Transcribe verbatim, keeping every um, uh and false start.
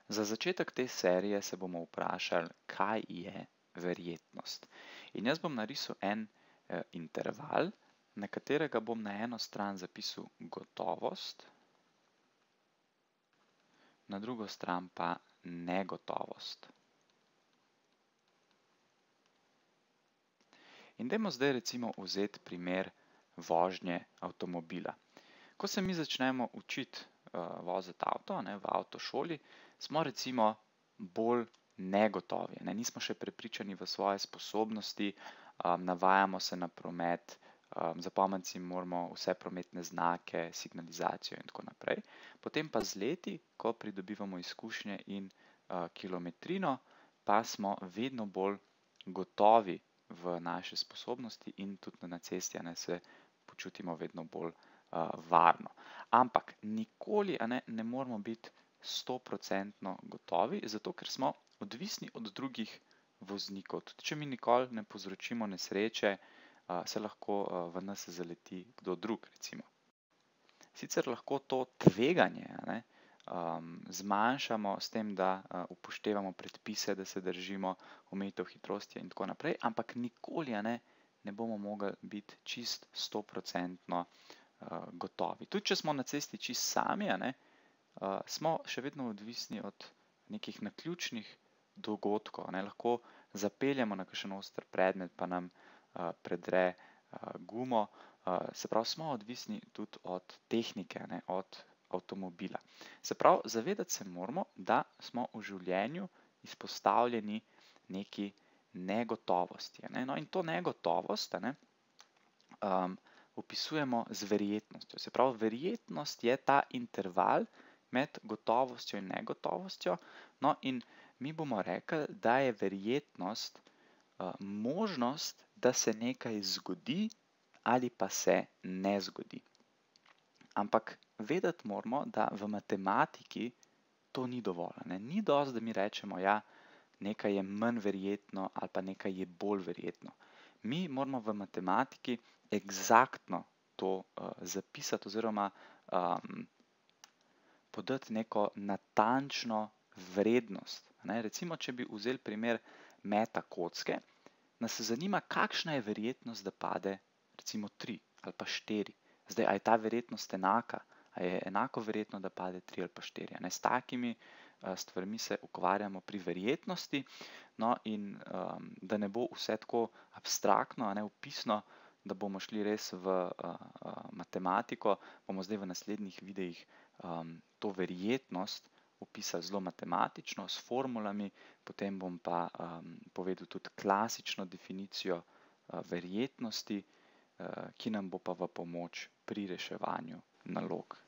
Za začetek te serije se bomo vprašali, kaj je verjetnost. In jaz bom narisal en eh, interval, na katerega bom na eno stran zapisal gotovost, na drugo stran pa negotovost. In dajmo zdaj recimo vzeti primer vožnje avtomobila. Ko se mi začnemo učiti uh, voziti avto, ne, v avtošoli, smo recimo bolj negotovi, ne, nismo še prepričani v svoje sposobnosti, um, navajamo se na promet, um, zapomniti si moramo vse prometne znake, signalizacijo in tako naprej. Potem pa z leti, ko pridobivamo izkušnje in uh, kilometrino, pa smo vedno bolj gotovi v naše sposobnosti in tudi na cesti, ne, se počutimo vedno bolj uh, varno. Ampak nikoli a ne, ne moramo biti stoprocentno gotovi, zato ker smo odvisni od drugih voznikov. Tudi če mi nikoli ne povzročimo nesreče, uh, se lahko uh, v nas zaleti kdo drug, recimo. Sicer lahko to tveganje, a ne, Um, zmanjšamo s tem, da uh, upoštevamo predpise, da se držimo omejitev hitrosti in tako naprej, ampak nikoli a ne, ne bomo mogli biti čist stoprocentno uh, gotovi. Tudi če smo na cesti čist sami, a ne, uh, smo še vedno odvisni od nekih naključnih dogodkov. Ne. Lahko zapeljemo na kakšen oster predmet, pa nam uh, predre uh, gumo. Uh, se pravi, smo odvisni tudi od tehnike, a ne, od avtomobila. Se pravi, zavedati se moramo, da smo v življenju izpostavljeni neki negotovosti. Ne? No, in to negotovost ne, um, opisujemo z verjetnostjo. Se pravi, verjetnost je ta interval med gotovostjo in negotovostjo. No, in mi bomo rekli, da je verjetnost uh, možnost, da se nekaj zgodi ali pa se ne zgodi. Ampak vedeti moramo, da v matematiki to ni dovolj. Ne? Ni dosti, da mi rečemo, ja, nekaj je manj verjetno ali pa nekaj je bolj verjetno. Mi moramo v matematiki eksaktno to uh, zapisati oziroma um, podati neko natančno vrednost. Ne? Recimo, če bi vzeli primer meta kocke, nas zanima, kakšna je verjetnost, da pade recimo tri ali pa štiri. Zdaj, a je ta verjetnost enaka, a je enako verjetno, da pade tri ali pa štiri. Ne? S takimi uh, stvarmi se ukvarjamo pri verjetnosti, no in um, da ne bo vse tako abstraktno, a ne opisno, da bomo šli res v uh, uh, matematiko, bomo zdaj v naslednjih videih um, to verjetnost opisali zelo matematično, s formulami, potem bom pa um, povedal tudi klasično definicijo uh, verjetnosti, ki nam bo pa v pomoč pri reševanju nalog.